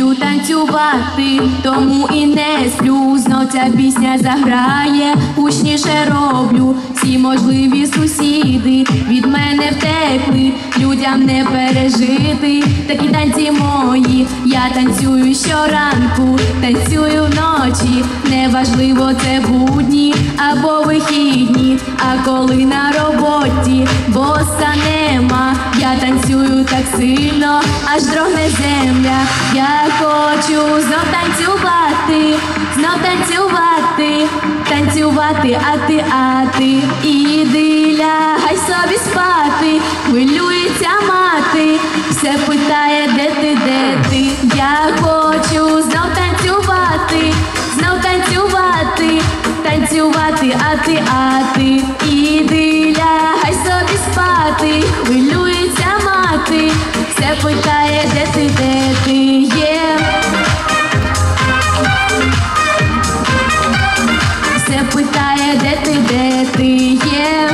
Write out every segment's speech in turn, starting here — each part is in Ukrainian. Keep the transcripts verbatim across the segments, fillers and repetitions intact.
хочу танцювати, тому і не сплю. Знов ця пісня заграє, гучніше роблю. Всі можливі сусіди від мене втекли, людям не пережити такі танці мої. Я танцюю щоранку, танцюю вночі, неважливо це будні або вихідні. А коли на роботі боса нема, я танцюю так сильно, аж дрогне земля. Я хочу знов танцювати, знов танцювати, танцювати, а ти, а ти іди лягай собі спати. Хвилюється мати, все питає, де ти, де ти. Я хочу знов танцювати, знов танцювати, танцювати, а ти, а ти іди лягай собі спати. Хвилюється мати, все питає, де ти, де ти є. Все питає, де ти, де ти є.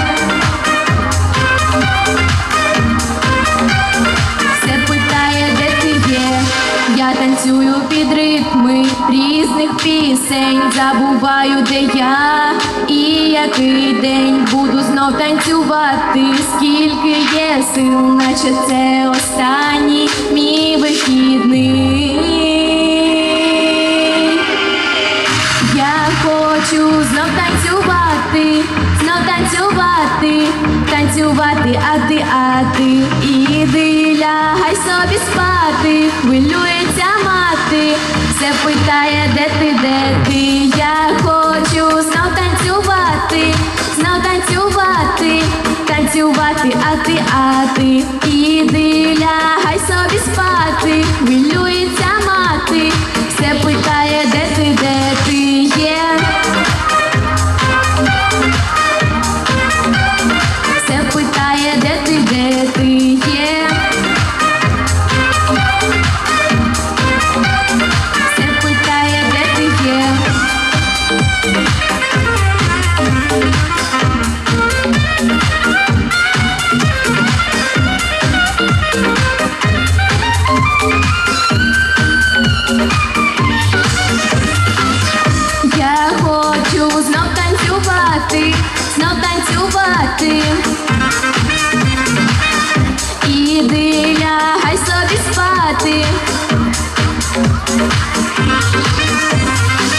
Все питає, де ти є. Я танцюю під ритми різних пісень, забуваю, де я і який день. Буду знов танцювати, скільки є сил, наче це останній мій вихідний. Я хочу знов танцювати, знов танцювати, танцювати, а ти, а ти іди лягай собі спати. Хвилюється мати, все питає, де ти, де ти. Я хочу знов танцювати, знов танцювати, танцювати, а ти, а ти іди лягай собі спати. Хвилюється мати, все питає, де ти, де ти є. Все питає, де ти, де ти є. Все питає, де ти є. Я хочу знов танцювати, знов танцювати. Іди лягай собі спати.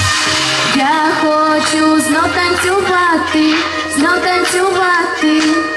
Я хочу знов танцювати, знов танцювати.